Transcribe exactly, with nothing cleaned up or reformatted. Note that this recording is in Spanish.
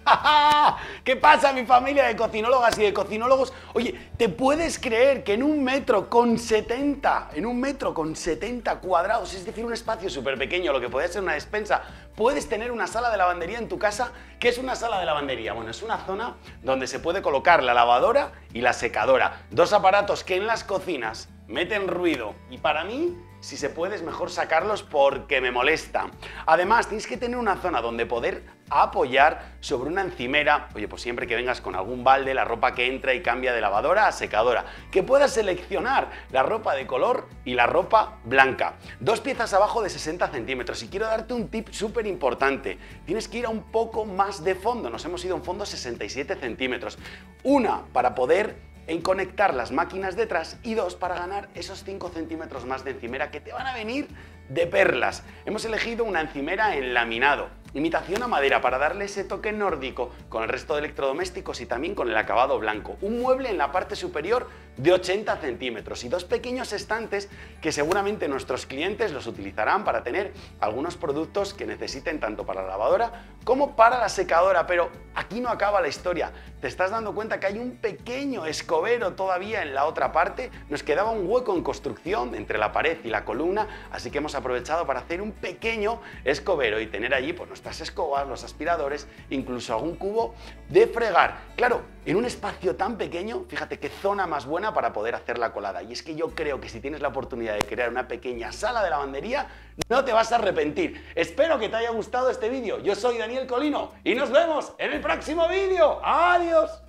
¿Qué pasa, mi familia de cocinólogas y de cocinólogos? Oye, ¿te puedes creer que en un metro con setenta, en un metro con setenta cuadrados, es decir, un espacio súper pequeño, lo que podría ser una despensa, puedes tener una sala de lavandería en tu casa? ¿Qué es una sala de lavandería? Bueno, es una zona donde se puede colocar la lavadora y la secadora, dos aparatos que en las cocinas meten ruido y para mí, si se puede, es mejor sacarlos porque me molesta. Además, tienes que tener una zona donde poder apoyar sobre una encimera, oye, pues siempre que vengas con algún balde, la ropa que entra y cambia de lavadora a secadora, que puedas seleccionar la ropa de color y la ropa blanca. Dos piezas abajo de sesenta centímetros. Y quiero darte un tip súper importante. Tienes que ir a un poco más de fondo. Nos hemos ido a un fondo sesenta y siete centímetros. Una, para poder en conectar las máquinas detrás, y dos, para ganar esos cinco centímetros más de encimera que te van a venir de perlas. Hemos elegido una encimera en laminado, imitación a madera, para darle ese toque nórdico con el resto de electrodomésticos y también con el acabado blanco. Un mueble en la parte superior de ochenta centímetros y dos pequeños estantes que seguramente nuestros clientes los utilizarán para tener algunos productos que necesiten tanto para la lavadora como para la secadora. Pero aquí no acaba la historia. Te estás dando cuenta que hay un pequeño escobero todavía en la otra parte. Nos quedaba un hueco en construcción entre la pared y la columna, así que hemos aprovechado para hacer un pequeño escobero y tener allí pues nuestras escobas, los aspiradores, incluso algún cubo de fregar. Claro, en un espacio tan pequeño, fíjate qué zona más buena para poder hacer la colada. Y es que yo creo que si tienes la oportunidad de crear una pequeña sala de lavandería, no te vas a arrepentir. Espero que te haya gustado este vídeo. Yo soy Daniel Colino y nos vemos en el próximo vídeo. ¡Adiós!